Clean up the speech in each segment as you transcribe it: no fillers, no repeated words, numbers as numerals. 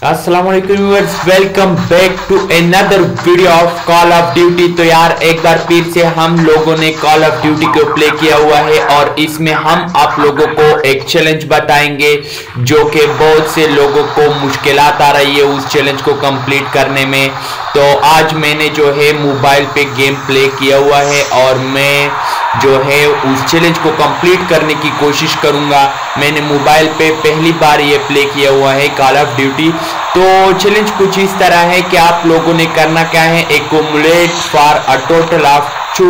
अस्सलाम वालेकुम viewers, welcome back to another video of call of duty. तो यार एक बार फिर से हम लोगों ने कॉल ऑफ ड्यूटी को प्ले किया हुआ है और इसमें हम आप लोगों को एक चैलेंज बताएंगे जो कि बहुत से लोगों को मुश्किलात आ रही है उस चैलेंज को कंप्लीट करने में। तो आज मैंने जो है मोबाइल पे गेम प्ले किया हुआ है और मैं जो है उस चैलेंज को कंप्लीट करने की कोशिश करूंगा। मैंने मोबाइल पे पहली बार ये प्ले किया हुआ है कॉल ऑफ ड्यूटी। तो चैलेंज कुछ इस तरह है कि आप लोगों ने करना क्या है, accumulate for a total of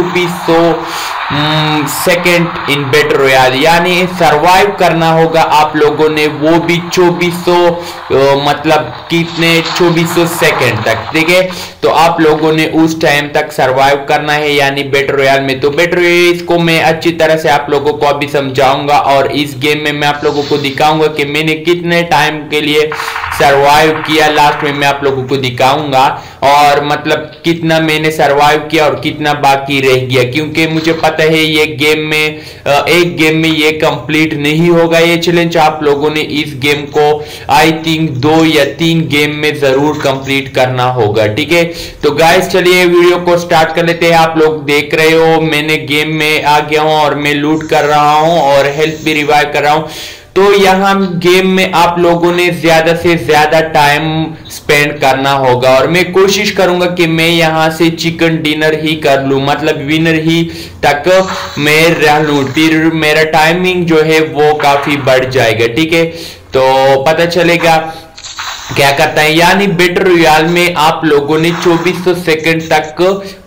2400 second in battle royale, यानी सरवाइव करना होगा आप लोगों ने, वो भी 2400 मतलब कितने 2400 सेकेंड तक। ठीक है, तो आप लोगों ने उस टाइम तक सरवाइव करना है यानी बैटल रॉयल में। तो बैटल रॉयल को मैं अच्छी तरह से आप लोगों को अभी समझाऊंगा और इस गेम में मैं आप लोगों को दिखाऊंगा कि मैंने कितने टाइम के लिए सरवाइव किया। लास्ट में मैं आप लोगों को दिखाऊंगा और मतलब कितना मैंने सरवाइव किया और कितना बाकी रह गया, क्योंकि मुझे पता है ये गेम में एक गेम में ये कंप्लीट नहीं होगा ये चैलेंज। आप लोगों ने इस गेम को आई थिंक 2 या 3 गेम में जरूर कंप्लीट करना होगा। ठीक है, तो गाइस चलिए वीडियो को स्टार्ट कर लेते हैं। आप लोग देख रहे हो मैंने गेम में आ गया हूं और मैं लूट कर रहा हूं और हेल्थ भी रिवाइव कर रहा हूं। तो यहाँ गेम में आप लोगों ने ज्यादा से ज्यादा टाइम स्पेंड करना होगा और मैं कोशिश करूंगा कि मैं यहाँ से चिकन डिनर ही कर लूं, मतलब विनर ही तक मैं रह लूं, फिर मेरा टाइमिंग जो है वो काफी बढ़ जाएगा। ठीक है, तो पता चलेगा क्या करता है। यानी बैटल रॉयल में आप लोगों ने 2400 सेकंड तक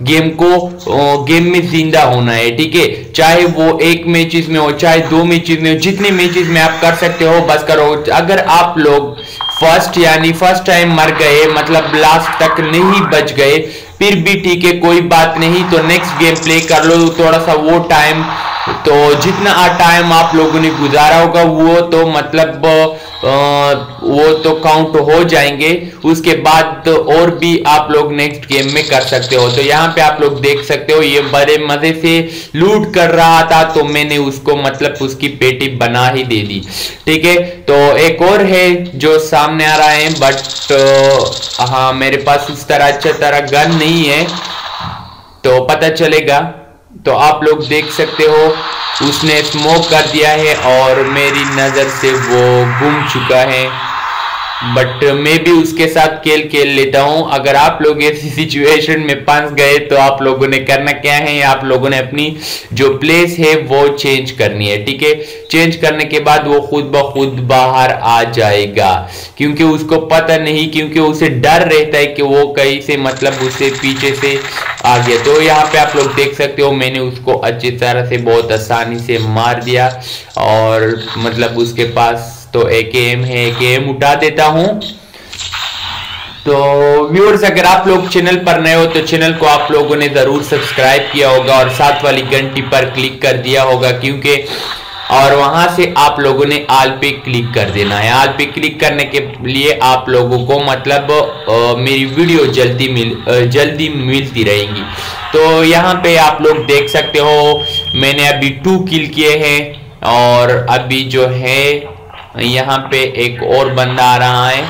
गेम में जिंदा होना है। ठीक है, चाहे वो एक मैचेस में हो चाहे 2 मैचेस में हो, जितने मैचेस में आप कर सकते हो बस करो। अगर आप लोग फर्स्ट टाइम मर गए, मतलब लास्ट तक नहीं बच गए, फिर भी ठीक है, कोई बात नहीं, तो नेक्स्ट गेम प्ले कर लो। थोड़ा सा वो टाइम, तो जितना टाइम आप लोगों ने गुजारा होगा वो तो मतलब वो तो काउंट हो जाएंगे। उसके बाद तो और भी आप लोग नेक्स्ट गेम में कर सकते हो। तो यहाँ पे आप लोग देख सकते हो ये बड़े मजे से लूट कर रहा था, तो मैंने उसको मतलब उसकी पेटी बना ही दे दी। ठीक है, तो एक और है जो सामने आ रहा है, बट हाँ मेरे पास उस तरह अच्छा तरह गन नहीं है, तो पता चलेगा। तो आप लोग देख सकते हो उसने स्मोक कर दिया है और मेरी नजर से वो गुम चुका है, बट मैं भी उसके साथ खेल लेता हूं। अगर आप लोग ऐसी सिचुएशन में फंस गए तो आप लोगों ने करना क्या है, आप लोगों ने अपनी जो प्लेस है वो चेंज करनी है। ठीक है, चेंज करने के बाद वो खुद ब खुद बाहर आ जाएगा, क्योंकि उसको पता नहीं, क्योंकि उसे डर रहता है कि वो कहीं से मतलब उसे पीछे से आ गया। तो यहाँ पे आप लोग देख सकते हो मैंने उसको अच्छी तरह से बहुत आसानी से मार दिया और मतलब उसके पास तो एक एम है, एक एम उठा देता हूं। तो व्यूअर्स, अगर आप लोग चैनल पर नए हो तो चैनल को आप लोगों ने जरूर सब्सक्राइब किया होगा और साथ वाली घंटी पर क्लिक कर दिया होगा, क्योंकि और वहां से आप लोगों ने ऑल पे क्लिक कर देना है। ऑल पे क्लिक करने के लिए आप लोगों को मतलब मेरी वीडियो जल्दी मिलती रहेगी। तो यहाँ पे आप लोग देख सकते हो मैंने अभी 2 किल किए हैं और अभी जो है यहाँ पे एक और बंदा आ रहा है।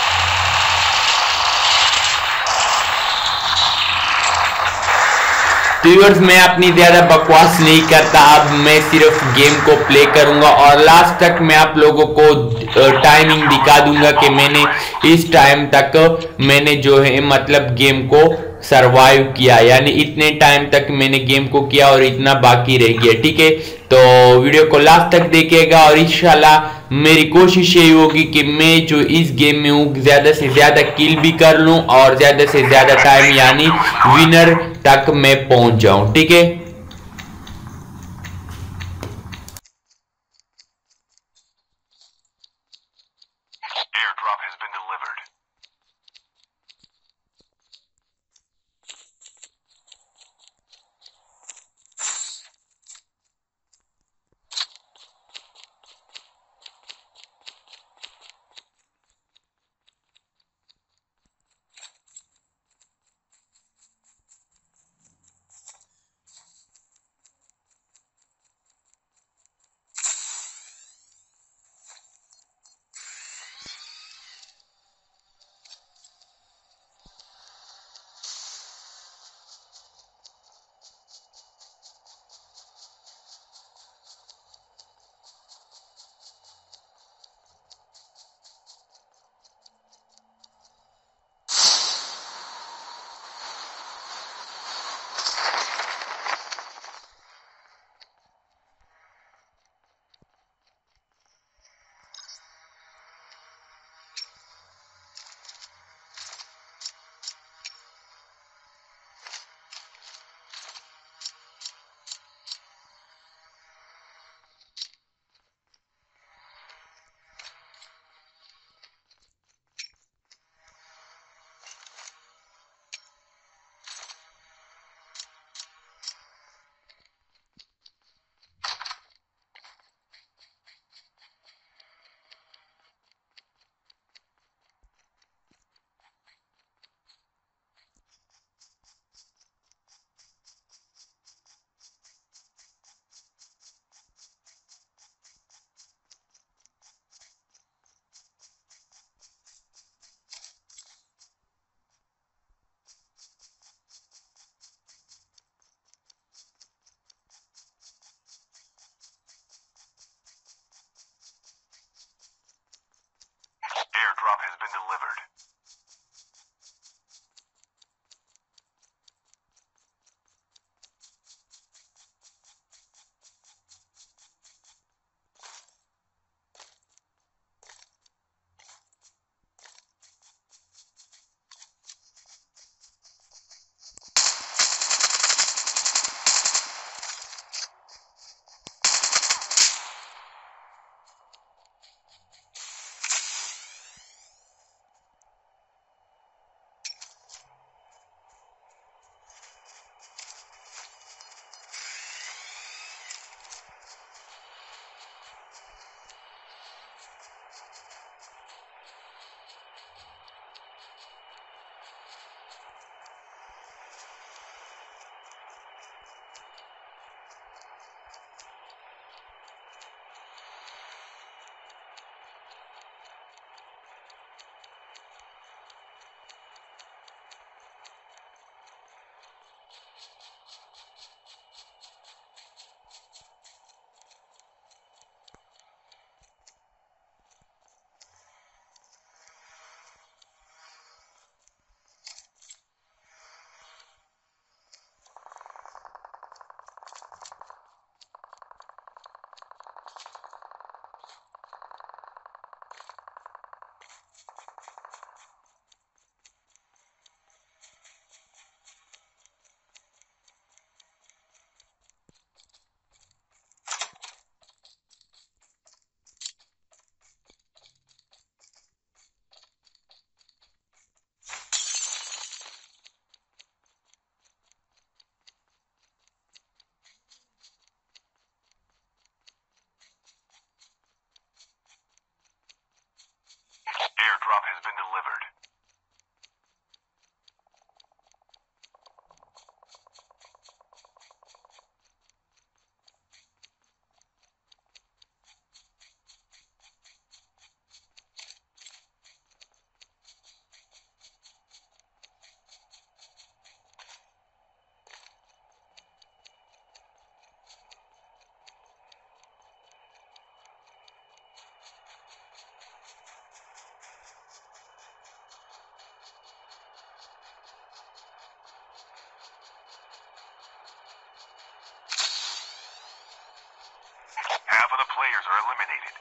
तो व्यूअर्स, मैं अपनी ज्यादा बकवास नहीं करता, अब मैं सिर्फ गेम को प्ले करूंगा और लास्ट तक मैं आप लोगों को टाइमिंग दिखा दूंगा कि मैंने इस टाइम तक मैंने जो है मतलब गेम को सरवाइव किया, यानी इतने टाइम तक मैंने गेम को किया और इतना बाकी रह गया। ठीक है, तो वीडियो को लास्ट तक देखिएगा और इंशाल्लाह मेरी कोशिश यही होगी कि मैं जो इस गेम में हूँ ज्यादा से ज्यादा किल भी कर लूं और ज्यादा से ज्यादा टाइम यानी विनर तक मैं पहुंच जाऊं। ठीक है, half of the players are eliminated.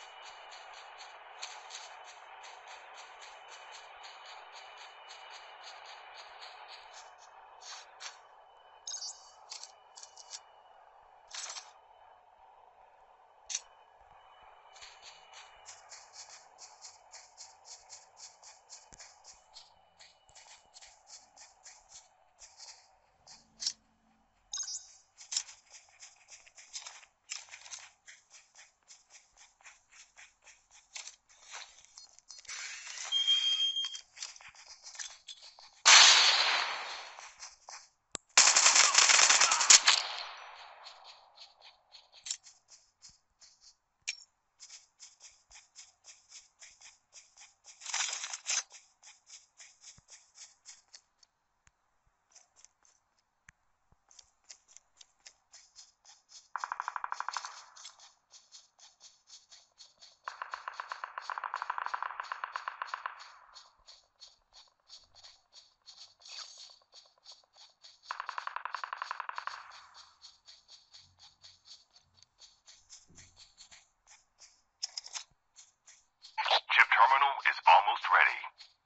Chip terminal is almost ready.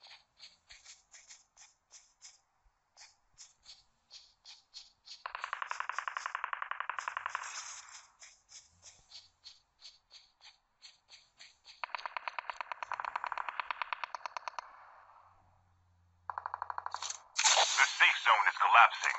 The safe zone is collapsing.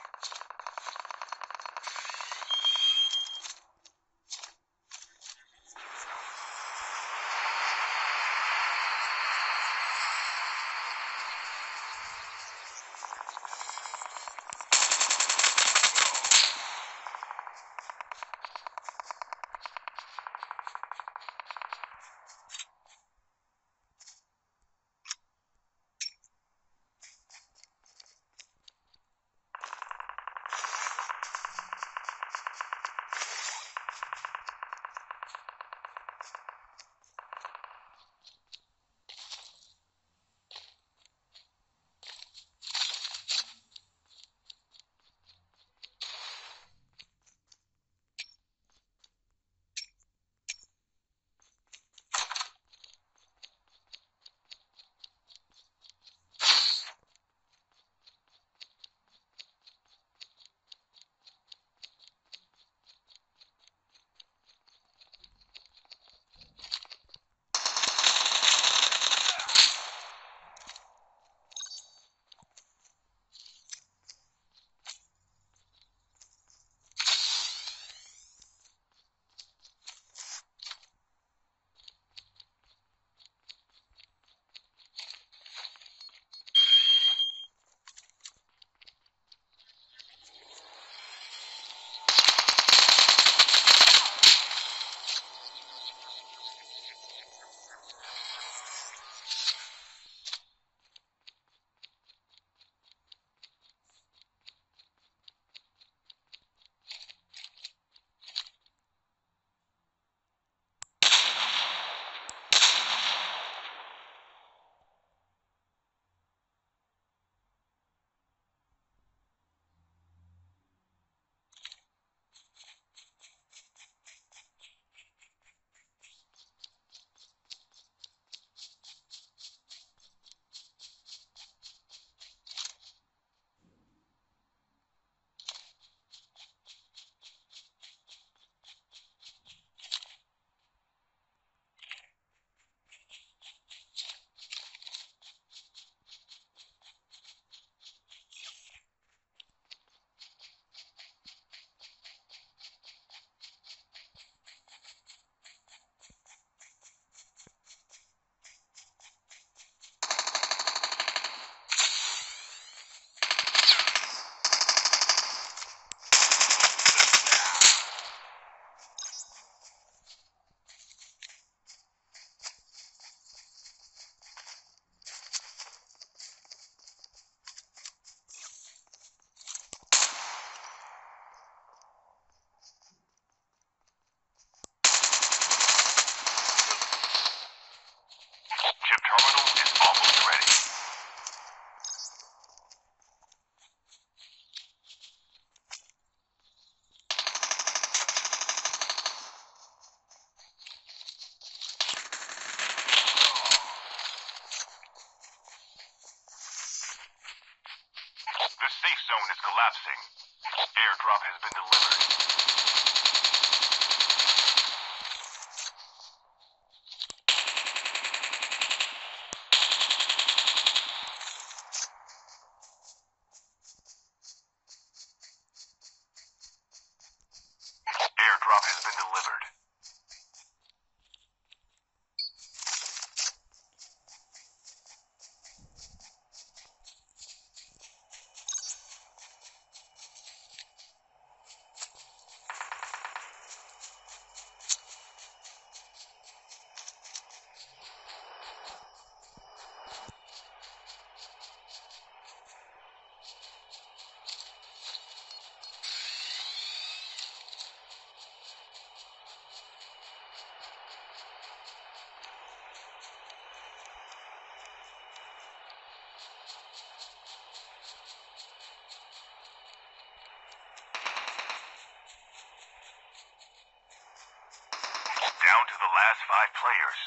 has 5 players.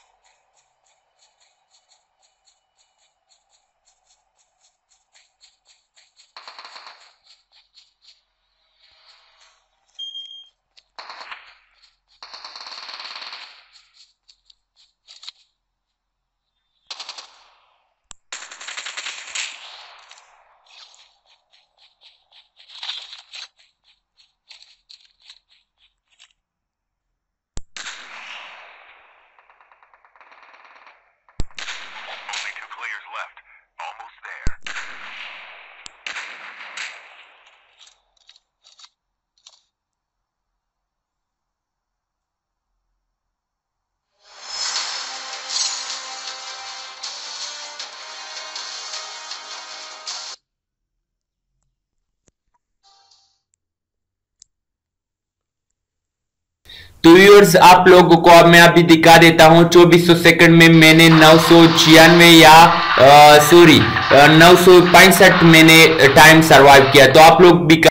Only 2 players left. Almost there. तो व्यूअर्स, आप लोगों को अब मैं अभी दिखा देता हूं 2400 सेकंड में मैंने 996 या सॉरी 965 मैंने टाइम सरवाइव किया। तो आप लोग भी